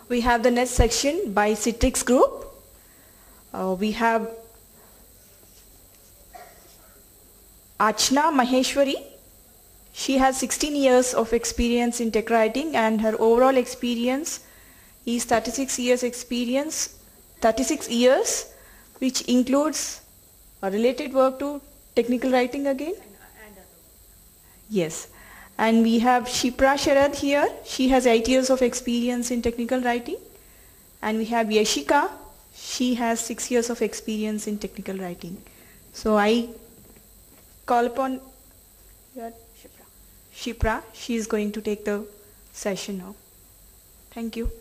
We have the next section by Citrix Group. We have Archana Maheshwari. She has 16 years of experience in tech writing, and her overall experience is 36 years, which includes related work to technical writing again. Yes. And we have Shipra Sharad here. She has 8 years of experience in technical writing. And we have Yashika. She has 6 years of experience in technical writing. So I call upon Shipra. She is going to take the session now. Thank you.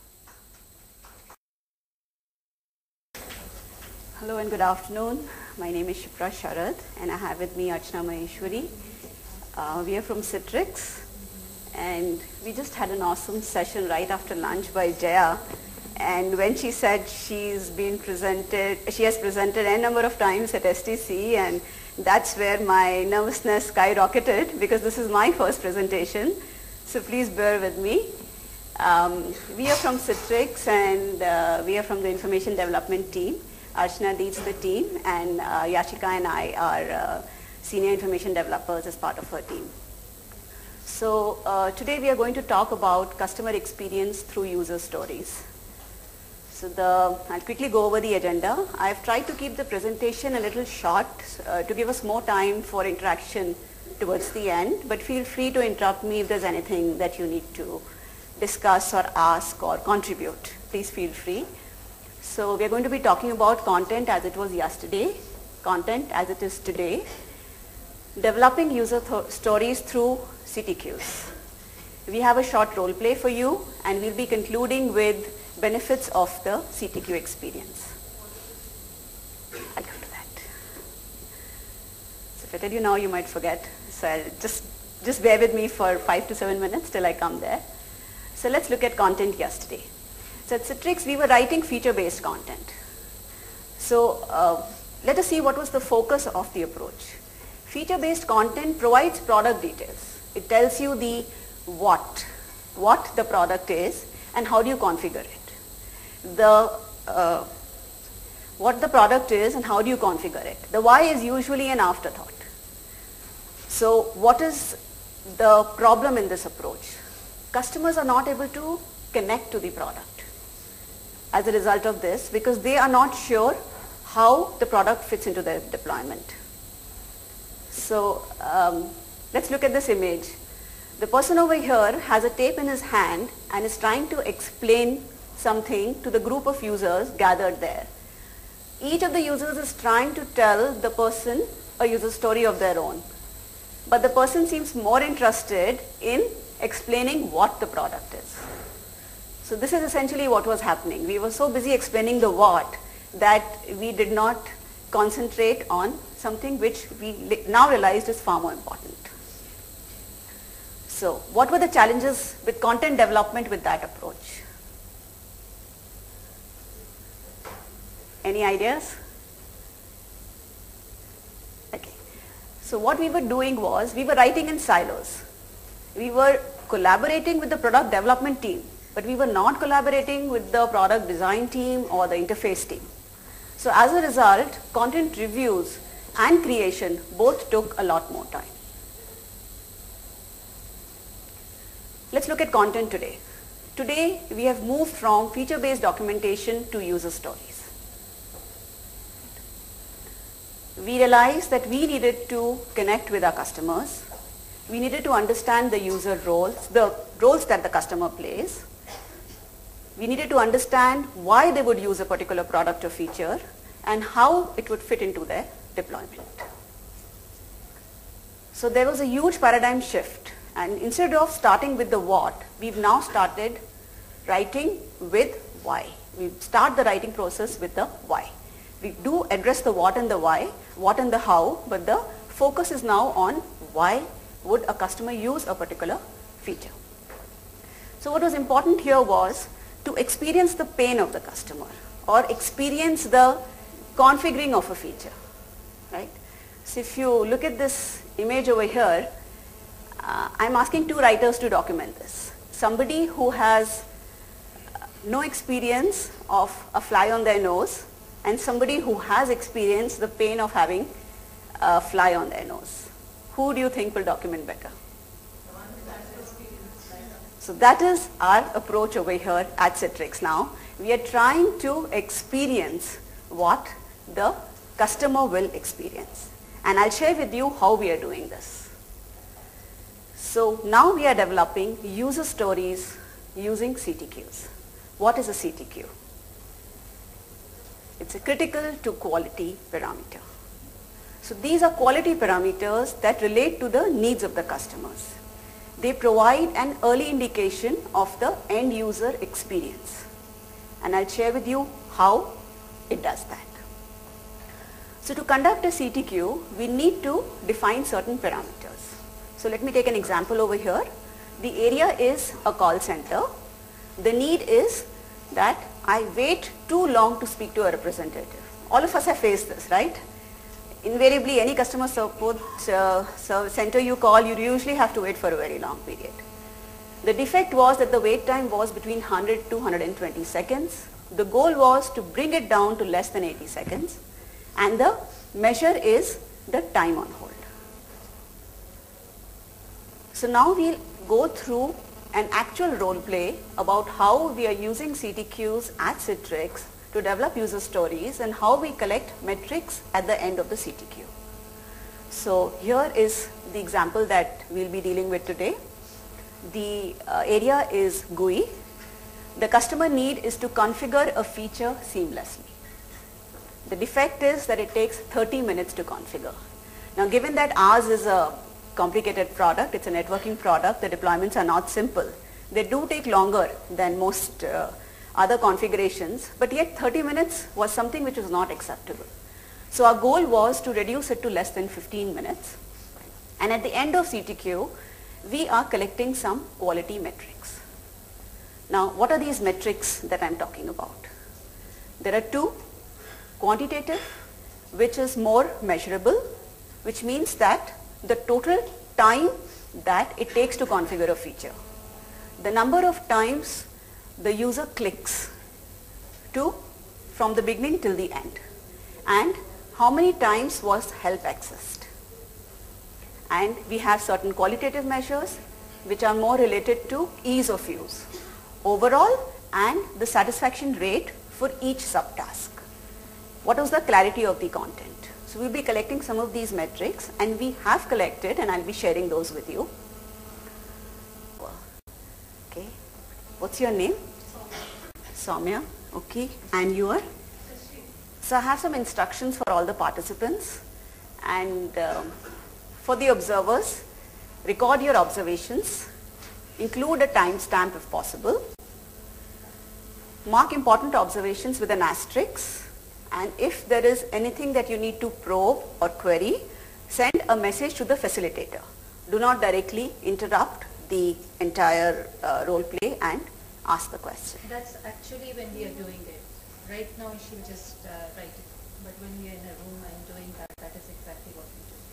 Hello and good afternoon. My name is Shipra Sharad and I have with me Archana Maheshwari. We are from Citrix and we just had an awesome session right after lunch by Jaya, and when she said she has presented a number of times at STC, and that's where my nervousness skyrocketed because this is my first presentation, so please bear with me. We are from Citrix and we are from the information development team. Archana leads the team and Yashika and I are senior information developers as part of her team. So today we are going to talk about customer experience through user stories. So I'll quickly go over the agenda. I've tried to keep the presentation a little short to give us more time for interaction towards the end, but feel free to interrupt me if there's anything that you need to discuss or ask or contribute. Please feel free. So we're going to be talking about content as it was yesterday, content as it is today, developing user stories through CTQs. We have a short role play for you and we'll be concluding with benefits of the CTQ experience. I'll come to that. So if I tell you now, you might forget. So I'll just bear with me for 5 to 7 minutes till I come there. So let's look at content yesterday. So at Citrix, we were writing feature-based content. So let us see what was the focus of the approach. Feature-based content provides product details. It tells you the what the product is and how do you configure it. What the product is and how do you configure it. The why is usually an afterthought. So what is the problem in this approach? Customers are not able to connect to the product as a result of this because they are not sure how the product fits into their deployment. So let's look at this image. The person over here has a tape in his hand and is trying to explain something to the group of users gathered there. Each of the users is trying to tell the person a user story of their own. But the person seems more interested in explaining what the product is. So this is essentially what was happening. We were so busy explaining the what that we did not concentrate on something which we now realized is far more important. So what were the challenges with content development with that approach? Any ideas? Okay. So what we were doing was we were writing in silos. We were collaborating with the product development team, but we were not collaborating with the product design team or the interface team. So as a result, content reviews and creation both took a lot more time. Let's look at content today. Today, we have moved from feature-based documentation to user stories. We realized that we needed to connect with our customers. We needed to understand the user roles, the roles that the customer plays. We needed to understand why they would use a particular product or feature and how it would fit into their deployment. So there was a huge paradigm shift, and instead of starting with the what, we've now started writing with why. We start the writing process with the why. We do address the what and the why, what and the how, but the focus is now on why would a customer use a particular feature. So what was important here was to experience the pain of the customer or experience the configuring of a feature, right? So if you look at this image over here, I'm asking two writers to document this. Somebody who has no experience of a fly on their nose and somebody who has experienced the pain of having a fly on their nose? Who do you think will document better? So that is our approach over here at Citrix now. We are trying to experience what the customer will experience. And I'll share with you how we are doing this. So now we are developing user stories using CTQs. What is a CTQ? It's a critical to quality parameter. So these are quality parameters that relate to the needs of the customers. They provide an early indication of the end user experience. And I'll share with you how it does that. So to conduct a CTQ, we need to define certain parameters. So let me take an example over here. The area is a call center. The need is that I wait too long to speak to a representative. All of us have faced this, right? Invariably, any customer support center you call, you usually have to wait for a very long period. The defect was that the wait time was between 100 to 120 seconds. The goal was to bring it down to less than 80 seconds. And the measure is the time on hold. So now we'll go through an actual role play about how we are using CTQs at Citrix to develop user stories and how we collect metrics at the end of the CTQ. So here is the example that we'll be dealing with today. The area is GUI. The customer need is to configure a feature seamlessly. The defect is that it takes 30 minutes to configure. Now given that ours is a complicated product, it's a networking product, the deployments are not simple. They do take longer than most other configurations, but yet 30 minutes was something which was not acceptable. So our goal was to reduce it to less than 15 minutes. And at the end of CTQ, we are collecting some quality metrics. Now what are these metrics that I'm talking about? There are two. Quantitative, which is more measurable, which means that the total time that it takes to configure a feature. The number of times the user clicks from the beginning till the end, and how many times was help accessed. And we have certain qualitative measures which are more related to ease of use, overall, and the satisfaction rate for each subtask. What was the clarity of the content? So we'll be collecting some of these metrics, and we have collected, and I'll be sharing those with you. Okay. What's your name? Soumya. Okay. And your? So I have some instructions for all the participants, and for the observers, record your observations, include a timestamp if possible, mark important observations with an asterisk, and if there is anything that you need to probe or query, send a message to the facilitator. Do not directly interrupt the entire role play and ask the question. That's actually when we are doing it. Right now she'll just write it. But when we are in a room and doing that, that is exactly what we do.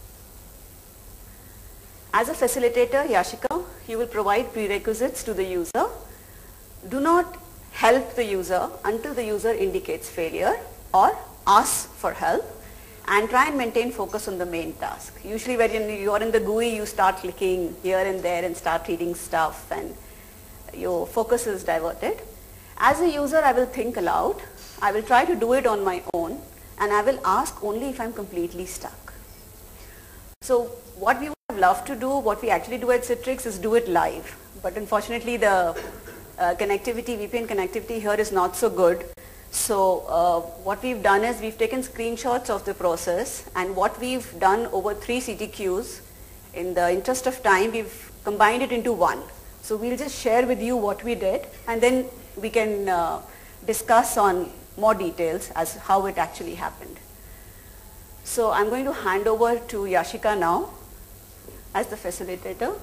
As a facilitator, Yashika, you will provide prerequisites to the user. Do not help the user until the user indicates failure or asks for help, and try and maintain focus on the main task. Usually when you are in the GUI, you start clicking here and there and start reading stuff, and your focus is diverted. As a user, I will think aloud. I will try to do it on my own, and I will ask only if I'm completely stuck. So what we would love to do, what we actually do at Citrix is do it live. But unfortunately the VPN connectivity here is not so good. So what we've done is we've taken screenshots of the process, and what we've done over 3 CTQs, in the interest of time, we've combined it into one. So we'll just share with you what we did, and then we can discuss on more details as how it actually happened. So I'm going to hand over to Yashika now as the facilitator.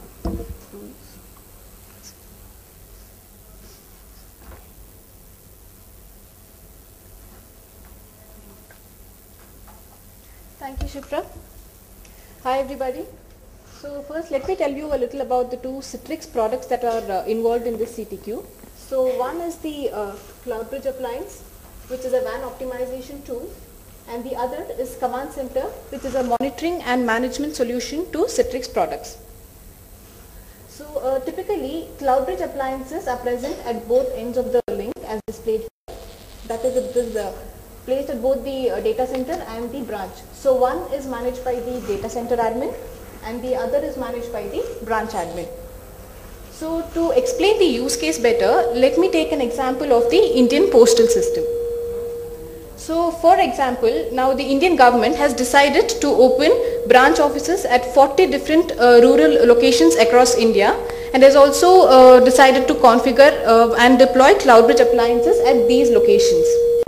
Thank you, Shipra. Hi, everybody. So first, let me tell you a little about the 2 Citrix products that are involved in this CTQ. So one is the CloudBridge appliance, which is a WAN optimization tool, and the other is Command Center, which is a monitoring and management solution to Citrix products. So typically, CloudBridge appliances are present at both ends of the link as displayed here. That is, it is placed at both the data center and the branch. So one is managed by the data center admin and the other is managed by the branch admin. So to explain the use case better, let me take an example of the Indian postal system. So for example, now the Indian government has decided to open branch offices at 40 different rural locations across India, and has also decided to configure and deploy CloudBridge appliances at these locations.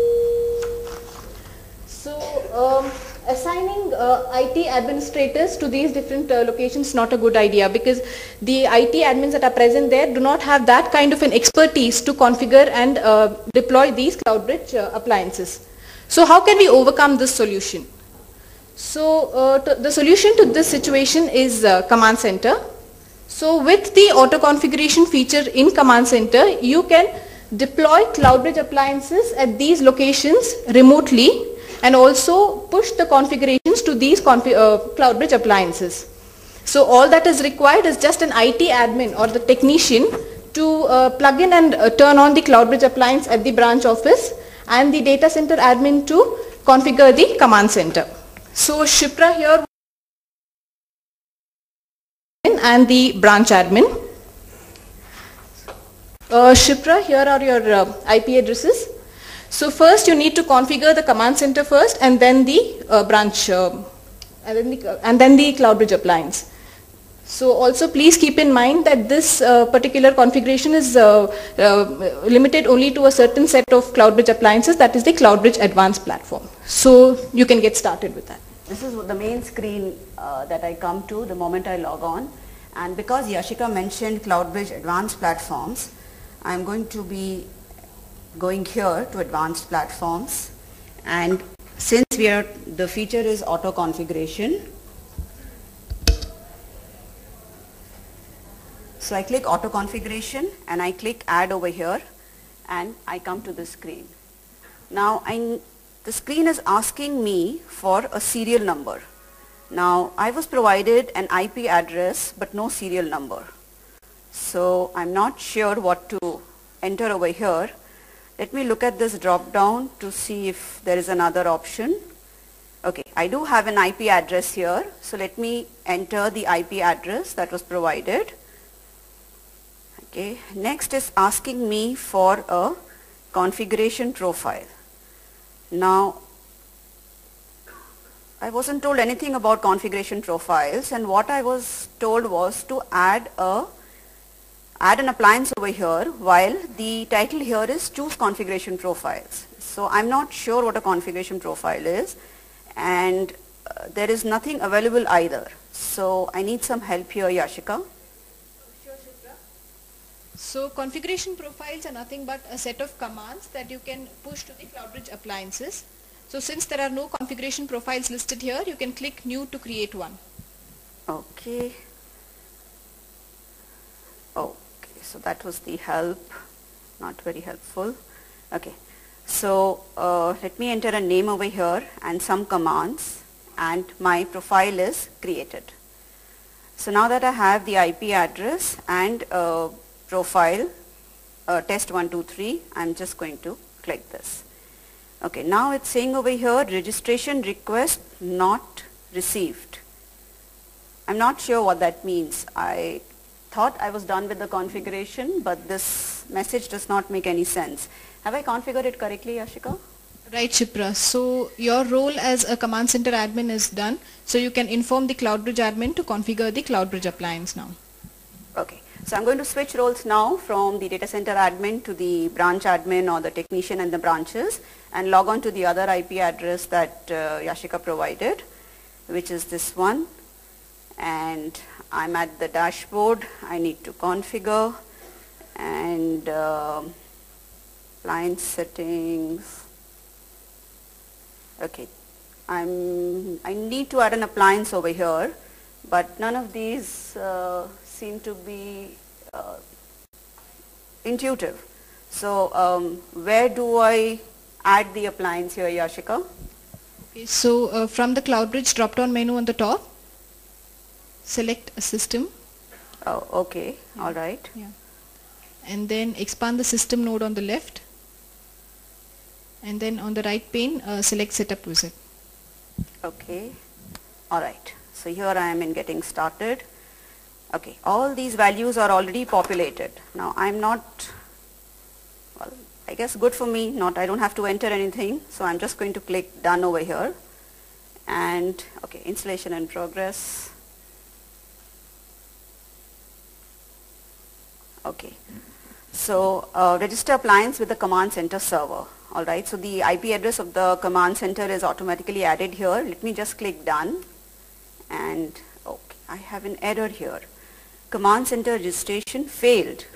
So assigning IT administrators to these different locations is not a good idea, because the IT admins that are present there do not have that kind of an expertise to configure and deploy these CloudBridge appliances. So how can we overcome this solution? So the solution to this situation is Command Center. So with the auto configuration feature in Command Center, you can deploy CloudBridge appliances at these locations remotely and also push the configurations to these CloudBridge appliances. So all that is required is just an IT admin or the technician to plug in and turn on the CloudBridge appliance at the branch office, and the data center admin to configure the Command Center. So Shipra here and the branch admin. Shipra, here are your IP addresses. So first you need to configure the Command Center first, and then the branch and then the CloudBridge appliance. So also please keep in mind that this particular configuration is limited only to a certain set of CloudBridge appliances, that is the CloudBridge Advanced platform. So you can get started with that. This is the main screen that I come to the moment I log on, and because Yashika mentioned CloudBridge Advanced platforms, I am going to be going here to Advanced platforms, and since the feature is auto configuration, so I click auto configuration and I click add over here, and I come to this screen. Now the screen is asking me for a serial number. Now I was provided an IP address but no serial number. So I'm not sure what to enter over here. Let me look at this drop down to see if there is another option. Okay, I do have an IP address here. So let me enter the IP address that was provided. Okay, next is asking me for a configuration profile. Now, I wasn't told anything about configuration profiles, and what I was told was to add an appliance over here, while the title here is choose configuration profiles. So I'm not sure what a configuration profile is, and there is nothing available either. So I need some help here, Yashika. So configuration profiles are nothing but a set of commands that you can push to the CloudBridge appliances. So since there are no configuration profiles listed here, you can click new to create one. Okay. Okay, so that was the help, not very helpful. Okay, so let me enter a name over here and some commands, and my profile is created. So now that I have the IP address and profile test123, I'm just going to click this. Okay, now it's saying over here registration request not received. I'm not sure what that means. I thought I was done with the configuration, but this message does not make any sense. Have I configured it correctly, Yashika? Right, Shipra. So your role as a Command Center admin is done. So you can inform the CloudBridge admin to configure the CloudBridge appliance now. Okay. So I'm going to switch roles now from the data center admin to the branch admin or the technician and the branches, and log on to the other IP address that Yashika provided, which is this one. And I'm at the dashboard. I need to configure and appliance settings. Okay, I need to add an appliance over here, but none of these seem to be intuitive. So where do I add the appliance here, Yashika? Okay, so from the CloudBridge drop-down menu on the top, select a system. Oh, okay, all right. Yeah. And then expand the system node on the left. And then on the right pane, select setup wizard. Okay, all right. So here I am in getting started. Okay, all these values are already populated. Now I'm not, well, I guess good for me, I don't have to enter anything. So I'm just going to click done over here. And okay, installation in progress. Okay, so register appliance with the command center server. All right, so the IP address of the command center is automatically added here. Let me just click done. And okay, I have an error here. Command center registration failed.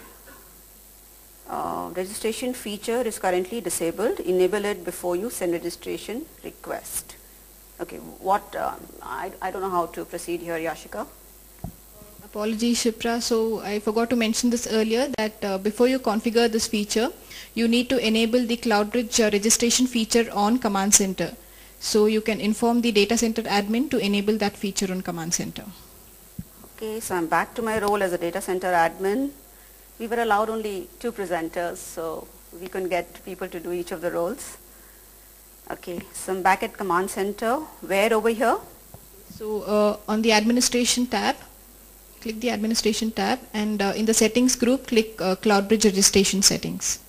Registration feature is currently disabled. Enable it before you send registration request. Okay, what, I don't know how to proceed here, Yashika. Apologies, Shipra. So I forgot to mention this earlier that before you configure this feature, you need to enable the CloudBridge registration feature on Command Center. So you can inform the data center admin to enable that feature on Command Center. Okay, so I'm back to my role as a data center admin. We were allowed only 2 presenters, so we couldn't get people to do each of the roles. Okay, so I'm back at Command Center. Where over here? So on the administration tab, click the administration tab, and in the settings group, click CloudBridge registration settings.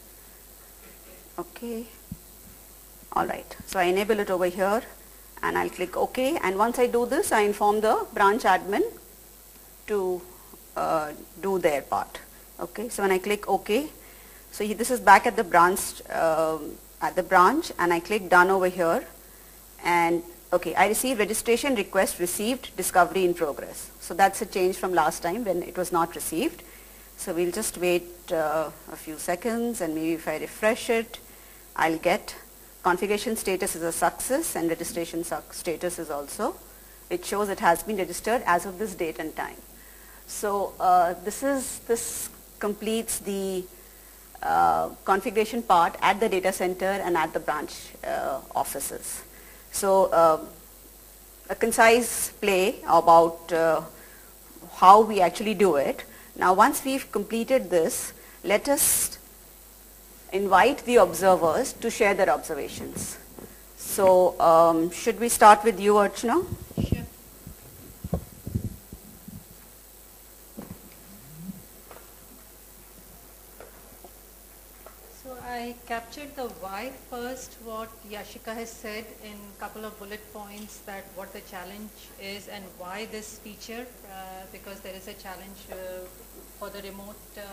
Okay, all right. So I enable it over here and I'll click OK. And once I do this, I inform the branch admin to do their part. Okay, so when I click OK, so this is back at the branch, and I click done over here. And okay, I receive registration request received, discovery in progress. So that's a change from last time when it was not received. So we'll just wait a few seconds, and maybe if I refresh it, I'll get configuration status is a success and registration status is also. It shows it has been registered as of this date and time. So this completes the configuration part at the data center and at the branch offices. So a concise play about how we actually do it. Now once we've completed this, let us invite the observers to share their observations. So should we start with you, Archana? Sure. So I captured the why first, what Yashika has said in a couple of bullet points, that what the challenge is and why this feature, because there is a challenge for the remote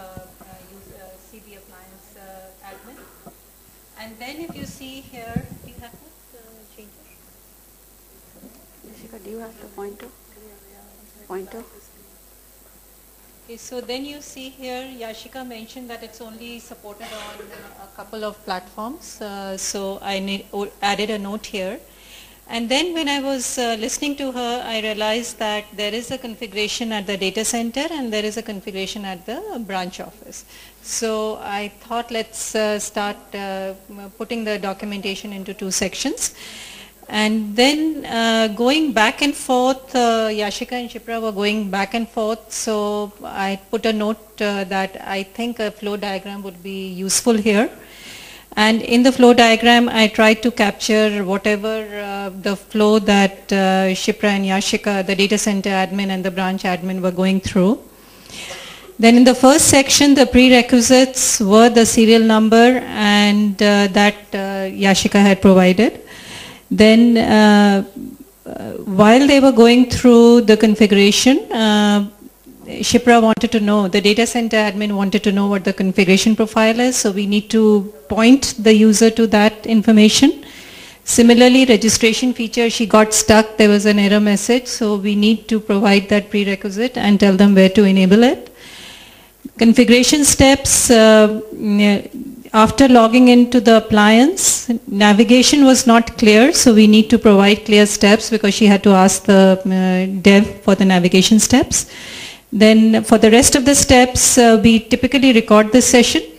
CB appliance admin. And then if you see here, do you have that change? Yashika, do you have the pointer? Pointer? Okay, so then you see here, Yashika mentioned that it's only supported on a couple of platforms. So I added a note here. And then when I was listening to her, I realized that there is a configuration at the data center and there is a configuration at the branch office. So I thought let's start putting the documentation into 2 sections. And then going back and forth, Yashika and Shipra were going back and forth, so I put a note that I think a flow diagram would be useful here. And in the flow diagram, I tried to capture whatever the flow that Shipra and Yashika, the data center admin and the branch admin, were going through. Then in the first section, the prerequisites were the serial number and that Yashika had provided. Then while they were going through the configuration, Shipra wanted to know, the data center admin wanted to know what the configuration profile is, so we need to point the user to that information. Similarly, registration feature, she got stuck, there was an error message, so we need to provide that prerequisite and tell them where to enable it. Configuration steps, after logging into the appliance, navigation was not clear, so we need to provide clear steps because she had to ask the dev for the navigation steps. Then for the rest of the steps, we typically record this session.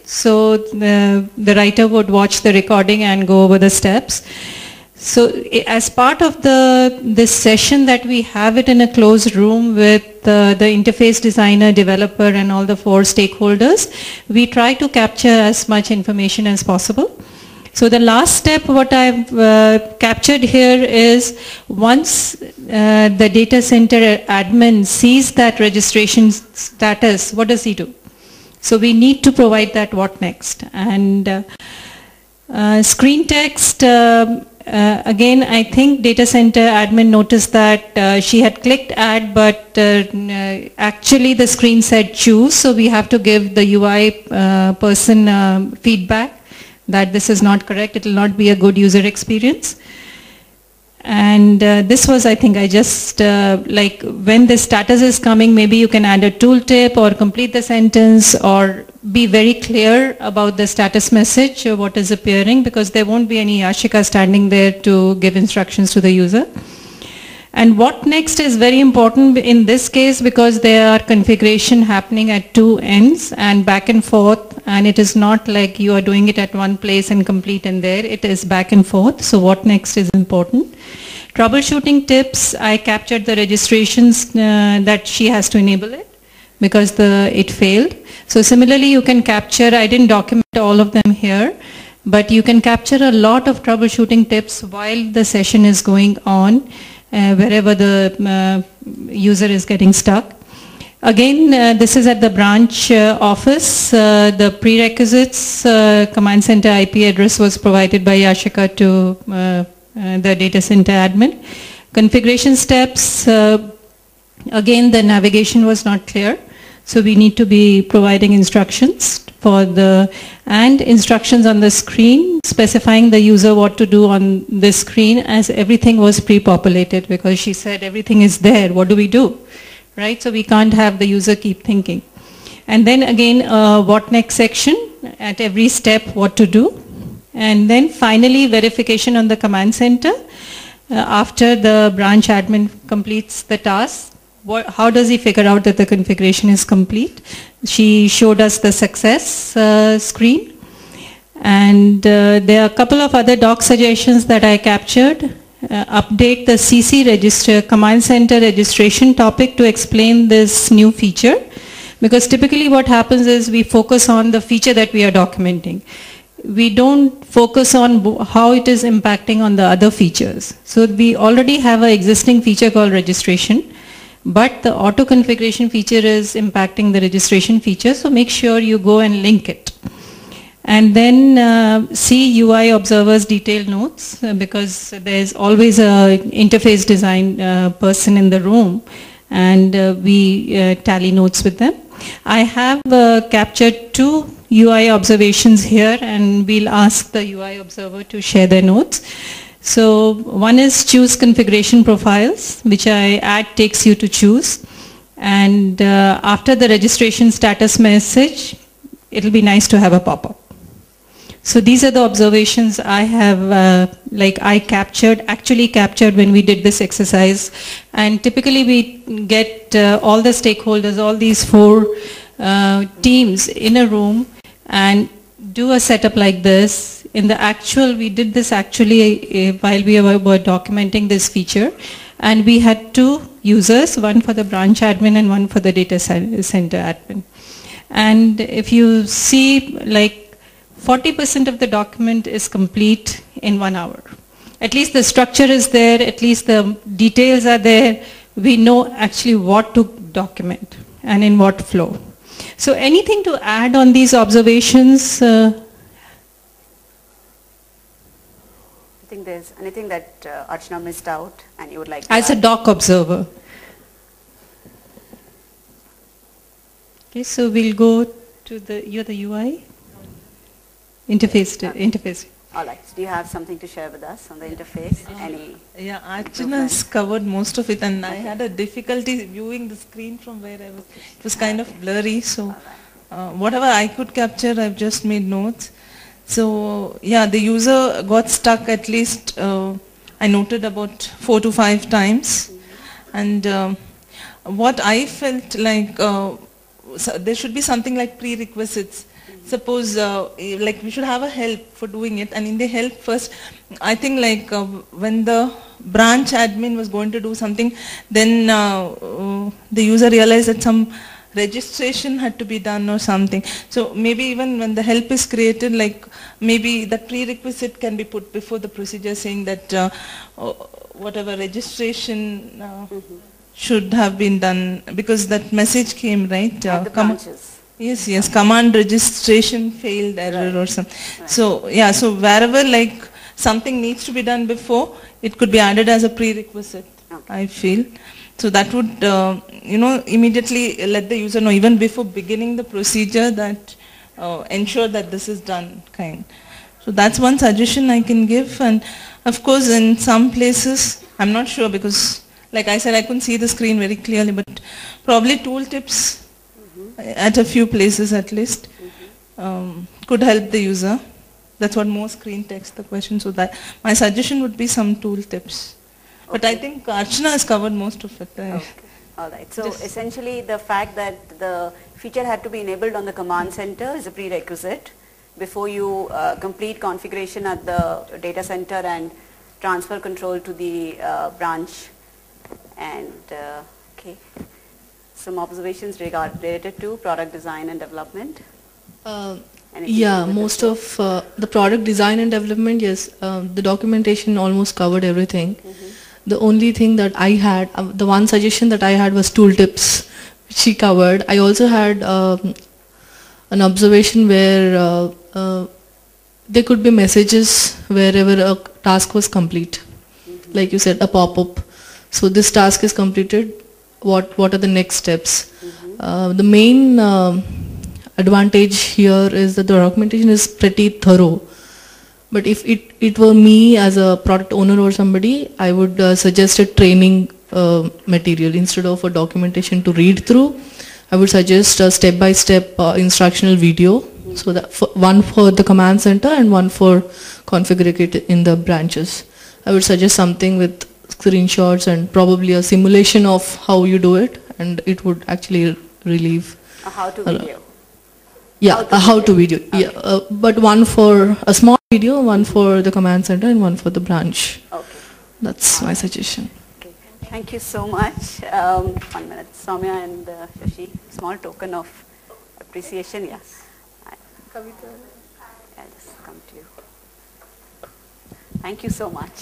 So the writer would watch the recording and go over the steps. So as part of this session that we have it in a closed room with the interface designer, developer and all the 4 stakeholders, we try to capture as much information as possible. So the last step what I've captured here is once the data center admin sees that registration status, what does he do? So we need to provide that what next. And screen text, again, I think data center admin noticed that she had clicked add, but actually the screen said choose. So we have to give the UI person feedback that this is not correct. It will not be a good user experience. And this was, I think, I just like when the status is coming, maybe you can add a tooltip or complete the sentence or be very clear about the status message or what is appearing, because there won't be any Yashika standing there to give instructions to the user. And what next is very important in this case, because there are configuration happening at 2 ends and back and forth, and it is not like you are doing it at one place and complete in there. It is back and forth. So what next is important. Troubleshooting tips, I captured the registrations that she has to enable it because it failed. So similarly you can capture, I didn't document all of them here, but you can capture a lot of troubleshooting tips while the session is going on, wherever the user is getting stuck. Again, this is at the branch office. The prerequisites, command center IP address was provided by Yashika to the data center admin. Configuration steps, again the navigation was not clear. So we need to be providing instructions and instructions on the screen, specifying the user what to do on this screen, as everything was pre-populated, because she said everything is there, what do we do? Right? So we can't have the user keep thinking. And then again, what next section, at every step what to do. And then finally verification on the command center. After the branch admin completes the task, how does he figure out that the configuration is complete? She showed us the success screen. And there are a couple of other doc suggestions that I captured. Update the CC register, command center registration topic to explain this new feature. Because typically what happens is we focus on the feature that we are documenting. We don't focus on how it is impacting on the other features. So we already have an existing feature called registration, but the auto configuration feature is impacting the registration feature, so make sure you go and link it. And then see UI observers detailed notes, because there's always a interface design person in the room, and we tally notes with them. I have captured 2 UI observations here, and we'll ask the UI observer to share their notes. So one is choose configuration profiles, which I add takes you to choose. And after the registration status message, it'll be nice to have a pop-up. So these are the observations I have, actually captured when we did this exercise. And typically we get all the stakeholders, all these 4 teams in a room and do a setup like this. In the actual, we did this actually while we were documenting this feature. And we had 2 users, one for the branch admin and one for the data center admin. And if you see, like, 40% of the document is complete in 1 hour. At least the structure is there, at least the details are there. We know actually what to document and in what flow. So anything to add on these observations? I think there's anything that Archana missed out and you would like to As add? a doc observer. Okay, so we'll go to you're the UI? Interface. All right. So do you have something to share with us on the interface? Yeah, Archana has covered most of it, and I had a difficulty viewing the screen from where I was. It was kind of blurry, so whatever I could capture, I've just made notes. So yeah, the user got stuck at least, I noted about 4 to 5 times. And what I felt like, so there should be something like prerequisites. Suppose like we should have a help for doing it, and in the help first, I think like when the branch admin was going to do something, then the user realized that some registration had to be done or something. So maybe even when the help is created, like maybe that prerequisite can be put before the procedure, saying that whatever registration should have been done, because that message came, right? At the branches. Yes, yes, command registration failed error or something. Right. So yeah, so wherever like something needs to be done before, it could be added as a prerequisite, I feel. So that would, immediately let the user know, even before beginning the procedure, that ensure that this is done, kind. So that's one suggestion I can give. And of course, in some places, I'm not sure because, like I said, I couldn't see the screen very clearly, but probably tooltips at a few places at least could help the user. That's what more screen text the question. So that my suggestion would be some tooltips. But I think Archana has covered most of it. Okay. All right. So essentially the fact that the feature had to be enabled on the command center is a prerequisite before you complete configuration at the data center and transfer control to the branch. And okay, some observations related to product design and development. Yeah, most of the product design and development, yes, the documentation almost covered everything. The only thing that I had, the one suggestion that I had was tooltips, which she covered. I also had an observation where there could be messages wherever a task was complete. Like you said, a pop-up. So this task is completed, what are the next steps? The main advantage here is that the documentation is pretty thorough. But if it were me as a product owner or somebody, I would suggest a training material instead of a documentation to read through. I would suggest a step-by-step instructional video. So that one for the command center and one for configuring it in the branches. I would suggest something with screenshots and probably a simulation of how you do it, and it would actually relieve. A how-to video. Yeah, a how-to video. Okay. Yeah, but one for a small video, one for the command center, and one for the branch. Okay. That's my suggestion. Okay. Thank you so much. 1 minute, Soumya and Shashi. Small token of appreciation. Yes. Kavita. I'll just come to you. Thank you so much.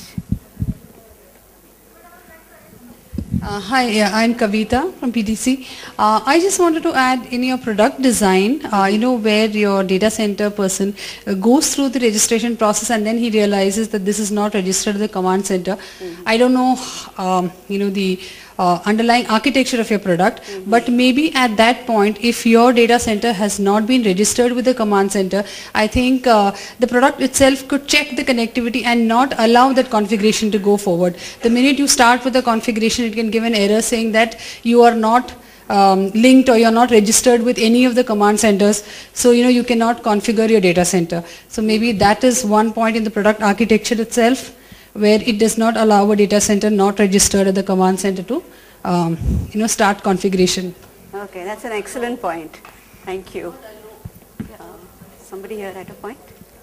Hi, I'm Kavita from PDC. I just wanted to add in your product design, where your data center person goes through the registration process and then he realizes that this is not registered at the command center. I don't know, the underlying architecture of your product, but maybe at that point, if your data center has not been registered with the command center, I think the product itself could check the connectivity and not allow that configuration to go forward. The minute you start with the configuration, it can give an error saying that you are not linked or you're not registered with any of the command centers, so you cannot configure your data center. So maybe that is one point in the product architecture itself, where it does not allow a data center not registered at the command center to start configuration. Okay, that's an excellent point. Thank you. Somebody here at a point?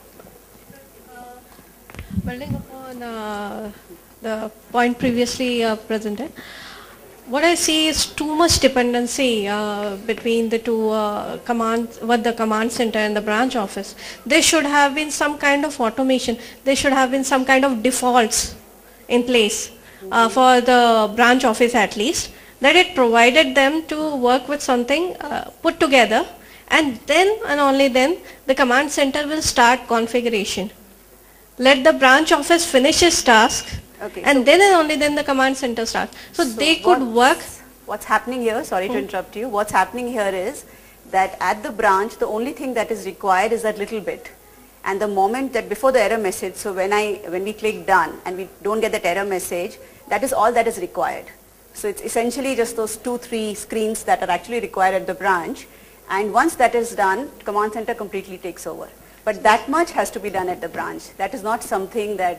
Building upon the point previously presented, what I see is too much dependency between the two commands, the command center and the branch office. There should have been some kind of automation. There should have been some kind of defaults in place for the branch office at least, that it provided them to work with something put together, and then and only then the command center will start configuration. Let the branch office finish its task. Okay, and so then and only then the command center starts. So they could work. What's happening here, sorry to interrupt you, what's happening here is that at the branch, the only thing that is required is that little bit. And the moment that before the error message, so when we click done and we don't get that error message, that is all that is required. So it's essentially just those 2-3 screens that are actually required at the branch. And once that is done, command center completely takes over. But that much has to be done at the branch. That is not something that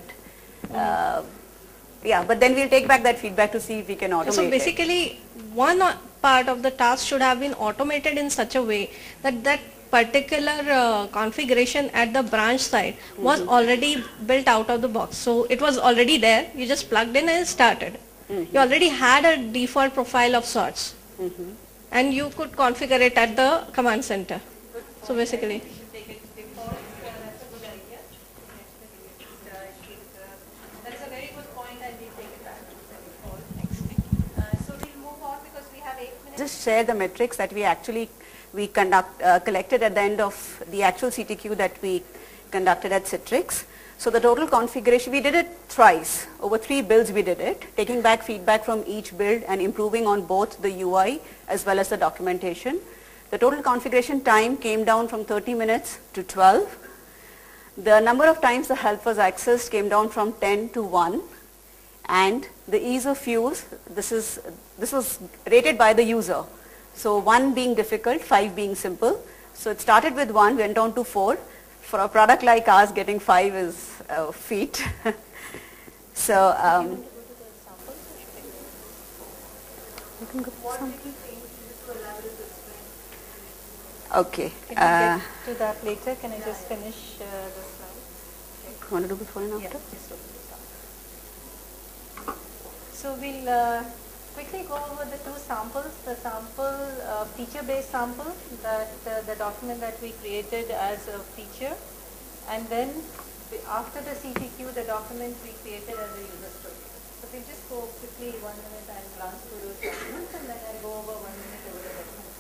but then we'll take back that feedback to see if we can automate it. So basically, one part of the task should have been automated in such a way that that particular configuration at the branch side was already built out of the box. So it was already there. You just plugged in and started. You already had a default profile of sorts. And you could configure it at the command center. So basically. That's a very good point, and we take it back to the default next thing. So we'll move on because we have 8 minutes. Just share the metrics that we actually collected at the end of the actual CTQ that we conducted at Citrix. So the total configuration, we did it thrice. Over 3 builds we did it, taking back feedback from each build and improving on both the UI as well as the documentation. The total configuration time came down from 30 minutes to 12. The number of times the help was accessed came down from 10 to 1. And the ease of use, this was rated by the user. So 1 being difficult, 5 being simple. So it started with 1, went down to 4. For a product like ours, getting 5 is a feat. So, okay. Can we get to that later? Can I just finish the slide? Want to do before and after? Yeah, just open this up. So we'll quickly go over the 2 samples. The sample, feature-based sample, that the document that we created as a feature, and then after the CTQ, the document we created as a user story. So we'll just go quickly 1 minute and glance through those documents, and then I'll go over 1 minute over the document.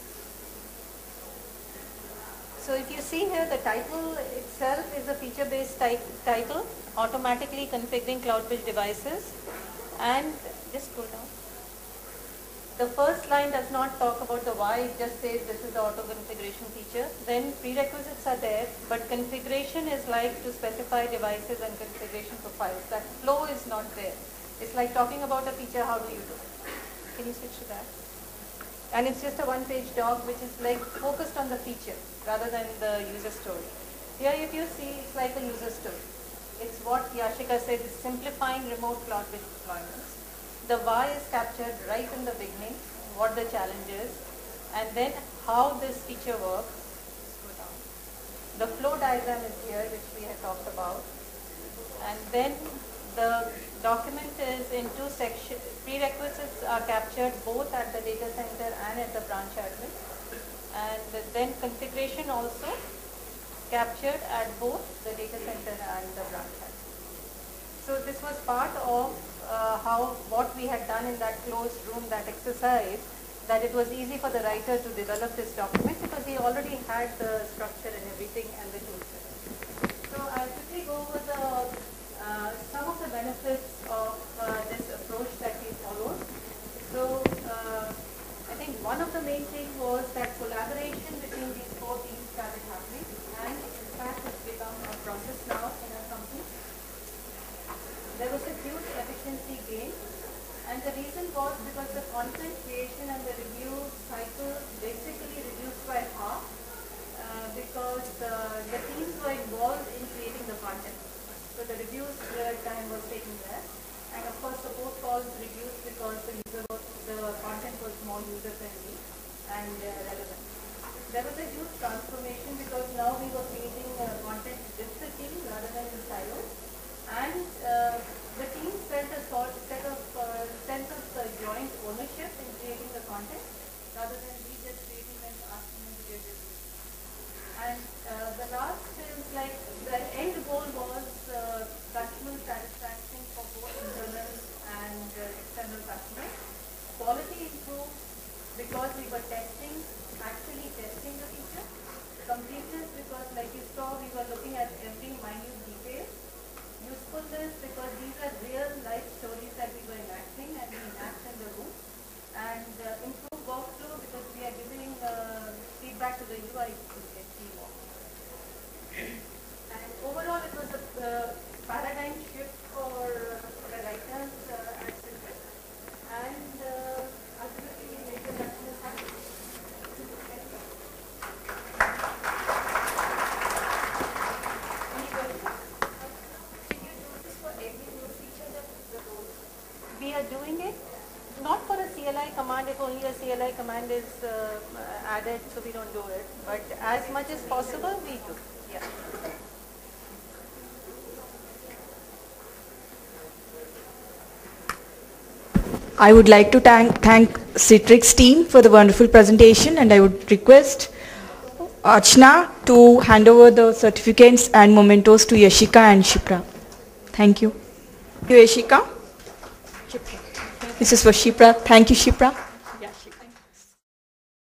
So if you see here, the title itself is a feature-based title, automatically configuring CloudBridge devices, and just go down. The first line does not talk about the why, it just says this is the auto configuration feature. Then prerequisites are there, but configuration is like to specify devices and configuration profiles. That flow is not there. It's like talking about a feature, how do you do it? Can you switch to that? And it's just a 1-page doc which is like focused on the feature rather than the user story. Here if you see, it's like a user story. It's what Yashika said, is simplifying remote CloudBridge deployments. The why is captured right in the beginning, what the challenge is, and then how this feature works. Let's go down. The flow diagram is here, which we had talked about. And then the document is in 2 sections. Prerequisites are captured both at the data center and at the branch admin. And then configuration also captured at both the data center and the branch admin. So this was part of what we had done in that closed room, that exercise, that it was easy for the writer to develop this document because he already had the structure and everything and the toolset. So I'll quickly go over some of the benefits of this approach that we followed. So I think one of the main things was that collaboration between these 4 teams started happening, and in fact it's become a process now in our company. There was a huge efficiency gain, and the reason was because the content creation and the review cycle basically reduced by half because the teams were involved in creating the content. So the reviews time was taken less, and of course support calls reduced because the content was more user friendly and relevant. There was a huge transformation because now we were creating content with the team rather than in silos. And the team felt a sense of joint ownership in creating the content rather than we just creating and asking them to do it. And the last is like the end goal was customer satisfaction for both internal and external customers. Quality improved because we were actually testing the feature. Completeness command if only a CLI command is added, so we don't do it. But as much as possible, we do. Yeah. I would like to thank Citrix team for the wonderful presentation, and I would request Archana to hand over the certificates and mementos to Yashika and Shipra. Thank you. Thank you, Yashika. This is for Shipra. Thank you, Shipra.